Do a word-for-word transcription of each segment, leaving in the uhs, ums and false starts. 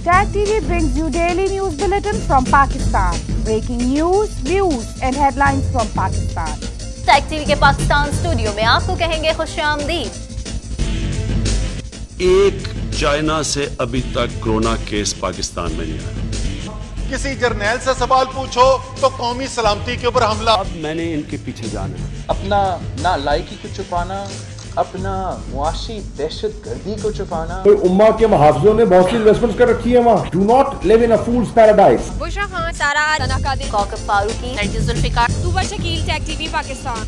Tag T V brings you daily news bulletin from Pakistan. Breaking news, views and headlines from Pakistan. Tag T V के Pakistan studio में आपको कहेंगे खुशामदीद। एक China से अभी तक कोरोना केस पाकिस्तान में नहीं आया। किसी जर्नैल से सवाल पूछो तो कौमी सलामती के ऊपर हमला। अब मैंने इनके पीछे जाना है। अपना ना लायकी को छुपाना, अपना मुआशी दहशत गर्दी को छुपाना। तो उम्मा के मुहाफिजों ने बहुत सी इन्वेस्टमेंट्स कर रखी है वहाँ। Do not live in a fool's paradise. Bushra Khan, Sara तनाकादिर, कौकब फारूकी, नरगिस जुल्फिकार, तूबा शकील, टैग टीवी पाकिस्तान।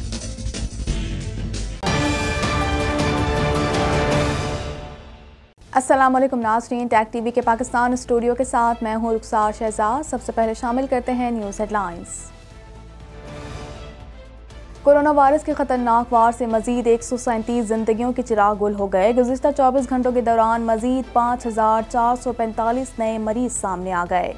अस्सलाम वालेकुम नाज़रीन, टैग टीवी के पाकिस्तान स्टूडियो के साथ मैं हूँ रुखसार शहजाद। सबसे पहले शामिल करते हैं न्यूज़ हेडलाइंस। कोरोना वायरस के खतरनाक वार से मजीद एक सौ सैंतीस जिंदगियों के चिराग गुल हो गए। गुज़िश्ता चौबीस घंटों के दौरान मजीद पाँच हजार चार सौ पैंतालीस नए मरीज सामने आ गए।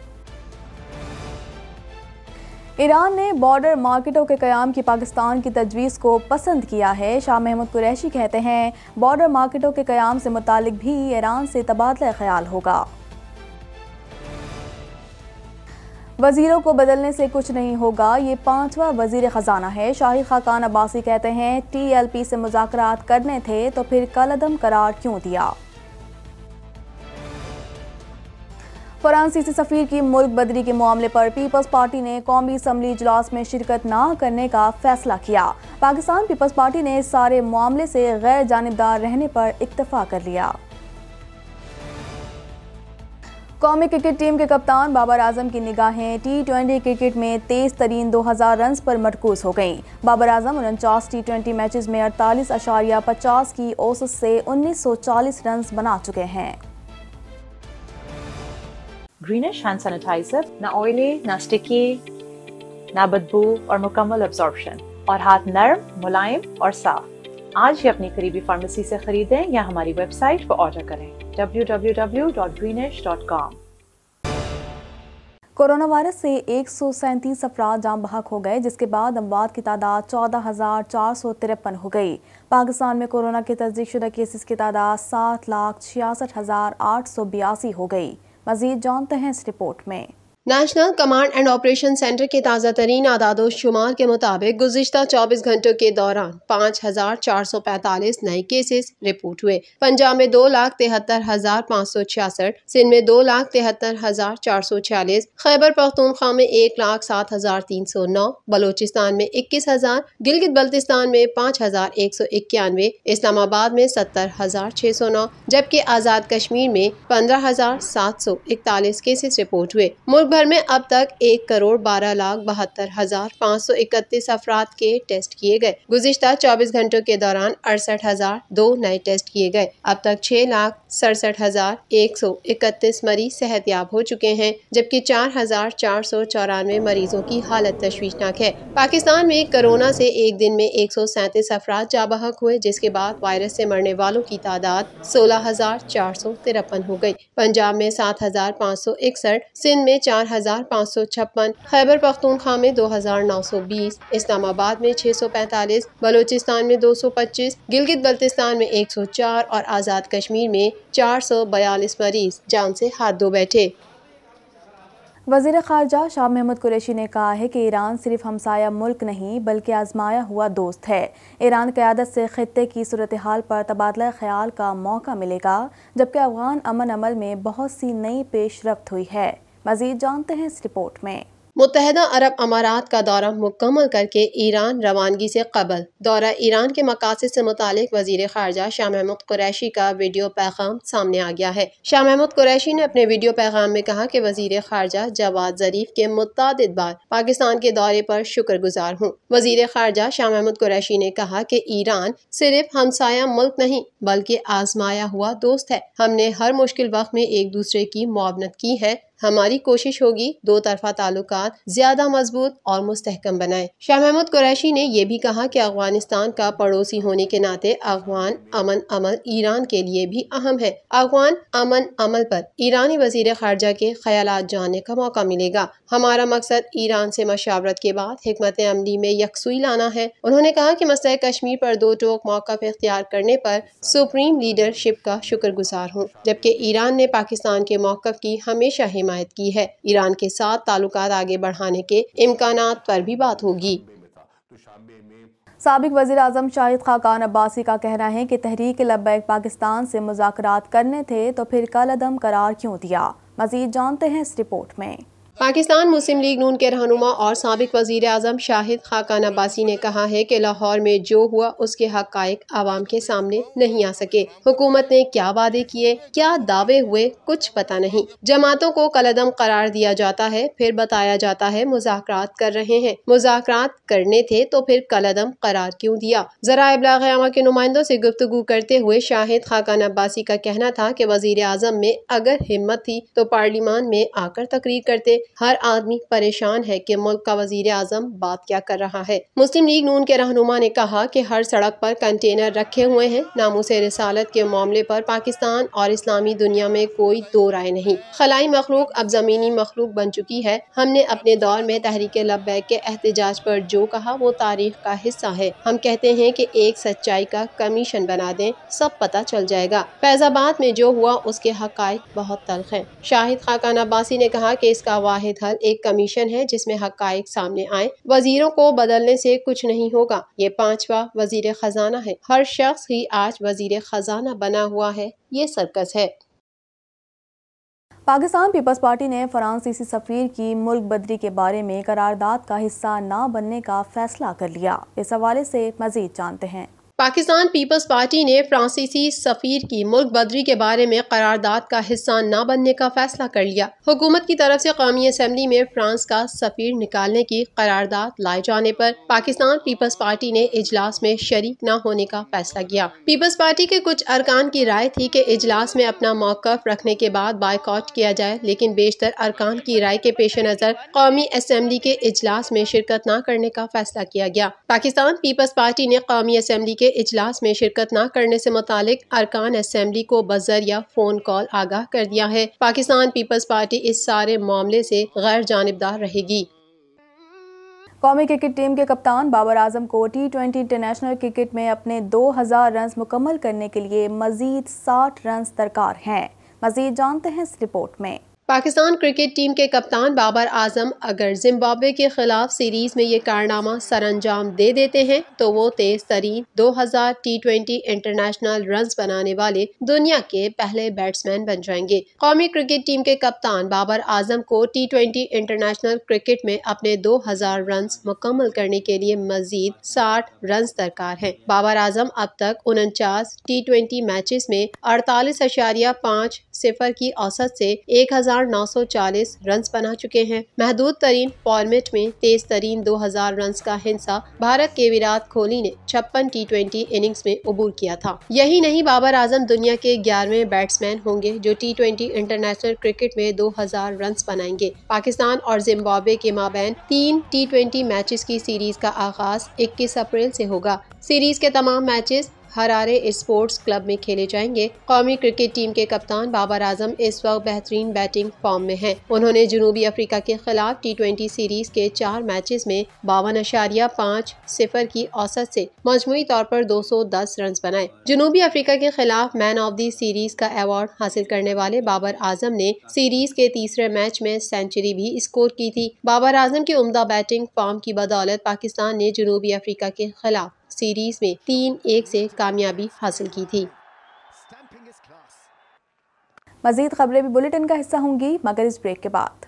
ईरान ने बॉर्डर मार्केटों के क़याम की पाकिस्तान की तजवीज़ को पसंद किया है। शाह महमूद कुरैशी कहते हैं बॉर्डर मार्केटों के क़याम से मुतालिक भी ईरान से तबादला ख्याल होगा। वज़ीरों को बदलने से कुछ नहीं होगा, ये पांचवा वज़ीर ख़जाना है। शाही खाकान अब्बासी कहते हैं टी एल पी से मुज़ाकरात करने थे तो फिर कलअदम करार क्यों दिया। फ्रांसीसी सफ़ीर की मुल्क बदरी के मामले पर पीपल्स पार्टी ने कौमी असम्बली इजलास में शिरकत न करने का फैसला किया। पाकिस्तान पीपल्स पार्टी ने इस सारे मामले से गैर जानिबदार रहने पर इक्तफा कर लिया। कौमी क्रिकेट टीम के कप्तान बाबर आजम की निगाहें टी ट्वेंटी क्रिकेट में तेज तरीन दो हज़ार रन पर मरकूज हो गईं। बाबर आजम उनचास टी ट्वेंटी मैचेस में अड़तालीस अशारिया पचास की औसत से उन्नीस सौ चालीस रन बना चुके हैं। ग्रीनिश हैंड सैनिटाइजर, ना ऑयली, ना स्टिकी, ना बदबू और मुकम्मल अब्जॉर्प्शन, और हाथ नर्म, मुलायम और साफ। आज ही अपनी करीबी फार्मेसी से खरीदें या हमारी वेबसाइट पर ऑर्डर करें W W W dot greenish dot com. Corona virus से एक सौ सैंतीस अफराद जाम बहक हो गए, जिसके बाद अमवात की तादाद चौदह हजार चार सौ तिरपन हो गई। पाकिस्तान में कोरोना के तस्दीक शुदा केसेस की तादाद सात लाख छियासठ हजार आठ सौ बयासी हो गई। मजीद जानते हैं इस रिपोर्ट में। National command and operation centre के ताज़ा तरीन आदादो शुमार के मुताबिक गुज़िश्ता चौबीस घंटों के दौरान पाँच हजार चार सौ पैंतालीस नए केसेस रिपोर्ट हुए। पंजाब में दो लाख तिहत्तर हजार पाँच सौ छियासठ, सिंध में दो लाख तिहत्तर हजार चार सौ छियालीस, खैबर पख्तूनख्वा में एक लाख सात हजार तीन सौ नौ, बलोचिस्तान में इक्कीस हजार, गिलगित बल्तिस्तान में पाँच हजार एक सौ इक्यानवे, इस्लामाबाद में सत्तर हजार छह सौ नौ, जबकि आज़ाद कश्मीर में पंद्रह हजार सात सौ इकतालीस केसेस रिपोर्ट हुए। मुल्क भर में अब तक एक करोड़ बारह लाख बहत्तर हजार पाँच सौ इकतीस अफराद के टेस्ट किए गए। गुज़िश्ता चौबीस घंटों के दौरान अड़सठ हजार दो नए टेस्ट किए गए। अब तक छह लाख सड़सठ हजार एक सौ इकतीस मरीज सेहतयाब हो चुके हैं, जबकि चार हजार चार सौ चौरानवे मरीजों की हालत तशवीशनाक है। पाकिस्तान में कोरोना से एक दिन में एक सौ सैंतीस अफराद जाबहक हुए, जिसके बाद वायरस से मरने वालों की तादाद सोलह हजार चार सौ तिरपन हो गई। पंजाब में सात हजार पाँच सौ इकसठ, सिंध में चार हजार पाँच सौ छप्पन, खैबर पख्तूनख्वा में दो हजार नौ सौ बीस, इस्लामाबाद में छह सौ पैंतालीस, बलोचिस्तान में दो सौ पच्चीस, गिलगित बल्तिस्तान में एक सौ चार और आज़ाद कश्मीर में चार सौ बयालीस मरीज जान से हाथ धो बैठे। वज़ीर ख़ारजा शाह महमूद कुरैशी ने कहा है कि ईरान सिर्फ हमसाया मुल्क नहीं बल्कि आजमाया हुआ दोस्त है। ईरान क़यादत से ख़ित्ते की सूरत हाल पर तबादला ख्याल का मौका मिलेगा, जबकि अफ़गान अमन अमल में बहुत सी नई पेशरफ्त हुई है। मज़ीद जानते हैं इस रिपोर्ट में। मुत्तहिदा अरब अमारात का दौरा मुकम्मल करके ईरान रवानगी से कबल दौरा ईरान के मकासद से मुतालिक वज़ीर ख़ारजा शाह महमूद कुरैशी का वीडियो पैगाम सामने आ गया है। शाह महमूद कुरैशी ने अपने वीडियो पैगाम में कहा कि वज़ीर ख़ारजा जवाद ज़रीफ के मुतअद्दिद बार पाकिस्तान के दौरे पर शुक्रगुजार हूँ। वज़ीर ख़ारजा शाह महमूद कुरैशी ने कहा कि ईरान सिर्फ हमसाया मुल्क नहीं बल्कि आजमाया हुआ दोस्त है। हमने हर मुश्किल वक्त में एक दूसरे की मुआवनत की है। हमारी कोशिश होगी दो तरफा ताल्लुकात ज्यादा मजबूत और मुस्तहकम बनाए। शाह महमूद कुरैशी ने यह भी कहा कि अफगानिस्तान का पड़ोसी होने के नाते अफगान अमन अमल ईरान के लिए भी अहम है। अफगान अमन अमल पर ईरानी वजीर खारजा के ख्यालात जानने का मौका मिलेगा। हमारा मकसद ईरान से मशावरत के बाद हिकमत अमली में यकसुई लाना है। उन्होंने कहा कि मसला कश्मीर पर दो टोक मौक़िफ़ इख्तियार करने पर सुप्रीम लीडरशिप का शुक्रगुजार हूँ, जबकि ईरान ने पाकिस्तान के मौक़िफ़ की हमेशा हिमायत की है। ईरान के साथ ताल्लुकात आगे बढ़ाने के इम्कानात पर भी बात होगी। साबिक वज़ीर आज़म शाहिद खाकान अब्बासी का कहना है कि तहरीक लब्बैक पाकिस्तान से मुज़ाकरात करने थे तो फिर कलअदम करार क्यों दिया। मज़ीद जानते हैं इस रिपोर्ट में। पाकिस्तान मुस्लिम लीग नून के रहनुमा और साबिक वजीर आज़म शाहिद खाकान अब्बासी ने कहा है कि लाहौर में जो हुआ उसके हक़ाइक़ आवाम के सामने नहीं आ सके। हुकूमत ने क्या वादे किए, क्या दावे हुए, कुछ पता नहीं। जमातों को कलअदम करार दिया जाता है, फिर बताया जाता है मुज़ाकरात कर रहे हैं। मुज़ाकरात करने थे तो फिर कलअदम करार क्यों दिया। ज़रा इब्लाग़ अवाम के नुमाइंदों से गुफ्तगू करते हुए शाहिद खाकान अब्बासी का कहना था कि वजीर आज़म में अगर हिम्मत थी तो पार्लियामान में आकर तकरीर करते। हर आदमी परेशान है कि मुल्क का वजीर आज़म बात क्या कर रहा है। मुस्लिम लीग नून के रहनुमा ने कहा कि हर सड़क पर कंटेनर रखे हुए हैं। नामूसे रिसालत के मामले पर पाकिस्तान और इस्लामी दुनिया में कोई दो राय नहीं। खलाई मखलूक अब जमीनी मखलूक बन चुकी है। हमने अपने दौर में तहरीक लब्बैक के एहतजाज पर जो कहा वो तारीख का हिस्सा है। हम कहते हैं कि एक सच्चाई का कमीशन बना दें, सब पता चल जाएगा। फैजाबाद में जो हुआ उसके हक़ाइक़ बहुत तल्ख हैं। शाहिद खाकान अब्बासी ने कहा कि इसका वाहिद हल एक कमीशन है जिसमें हक़ाइक़ सामने आए। वजीरों को बदलने से कुछ नहीं होगा। ये पांचवा वजीर खजाना है। हर शख्स ही आज वजीर खजाना बना हुआ है। ये सर्कस है। पाकिस्तान पीपल्स पार्टी ने फ्रांसीसी सफ़ीर की मुल्क बदरी के बारे में करारदाद का हिस्सा न बनने का फैसला कर लिया। इस हवाले से मजीद जानते हैं। पाकिस्तान पीपल्स पार्टी ने फ्रांसीसी सफ़ीर की मुल्क बदरी के बारे में करारदाद का हिस्सा न बनने का फैसला कर लिया। हुकूमत की तरफ से कौमी असम्बली में फ्रांस का सफ़ीर निकालने की करारदाद लाए जाने पर पाकिस्तान पीपल्स पार्टी ने इजलास में शरीक न होने का फैसला किया। पीपल्स पार्टी के कुछ अरकान की राय थी कि इजलास में अपना मौक़िफ़ रखने के बाद बायकॉट किया जाए, लेकिन बेशतर अरकान की राय के पेश नज़र कौमी असम्बली के इजलास में शिरकत न करने का फैसला किया गया। पाकिस्तान पीपल्स पार्टी ने कौमी असम्बली के इजलास में शिरकत न करने से मुतालिक अरकान असेंबली को बज़र या फोन कॉल आगाह कर दिया है। पाकिस्तान पीपल्स पार्टी इस सारे मामले से गैर जानिबदार रहेगी। कौमी क्रिकेट टीम के कप्तान बाबर आजम को टी ट्वेंटी इंटरनेशनल क्रिकेट में अपने दो हज़ार रन मुकम्मल करने के लिए मजीद साठ रन दरकार हैं। मजीद जानते हैं इस रिपोर्ट में। पाकिस्तान क्रिकेट टीम के कप्तान बाबर आजम अगर जिम्बाब्वे के खिलाफ सीरीज में ये कारनामा सरअंजाम दे देते हैं तो वो तेज तरीन दो हज़ार टी ट्वेंटी इंटरनेशनल रन्स बनाने वाले दुनिया के पहले बैट्समैन बन जाएंगे। कौमी क्रिकेट टीम के कप्तान बाबर आजम को टी ट्वेंटी इंटरनेशनल क्रिकेट में अपने दो हज़ार रन्स मुकम्मल करने के लिए मजीद साठ रन्स दरकार है। बाबर आजम अब तक उनचास टी ट्वेंटी मैचेस में अड़तालीस अशारिया पाँच सिफर की औसत से एक हजार नौ सौ चालीस रन बना चुके हैं। महदूद तरीन फॉर्मेट में तेज तरीन दो हज़ार रन का हिस्सा भारत के विराट कोहली ने छप्पन टी ट्वेंटी इनिंग्स में अबूर किया था। यही नहीं, बाबर आजम दुनिया के ग्यारहवें बैट्समैन होंगे जो टी ट्वेंटी इंटरनेशनल क्रिकेट में दो हज़ार रन बनाएंगे। पाकिस्तान और जिम्बाब्वे के माबैन तीन टी ट्वेंटी मैचेस की सीरीज का आगाज इक्कीस अप्रैल से होगा। सीरीज के तमाम मैचेस हरारे स्पोर्ट्स क्लब में खेले जाएंगे। कौमी क्रिकेट टीम के कप्तान बाबर आजम इस वक्त बेहतरीन बैटिंग फॉर्म में हैं। उन्होंने जनूबी अफ्रीका के खिलाफ टी ट्वेंटी सीरीज के चार मैचेस में बावन अशारिया पाँच सिफर की औसत से मजमूई तौर पर दो सौ दस रन बनाए। जनूबी अफ्रीका के खिलाफ मैन ऑफ द सीरीज का अवार्ड हासिल करने वाले बाबर आजम ने सीरीज के तीसरे मैच में सेंचुरी भी स्कोर की थी। बाबर आजम की उम्दा बैटिंग फॉर्म की बदौलत पाकिस्तान ने जनूबी अफ्रीका के खिलाफ सीरीज में तीन एक से कामयाबी हासिल की थी। मजीद खबरें भी बुलेटिन का हिस्सा होंगी मगर इस ब्रेक के बाद।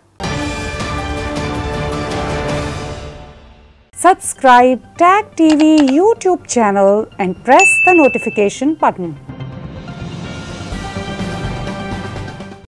Subscribe Tag T V YouTube channel and press the notification button.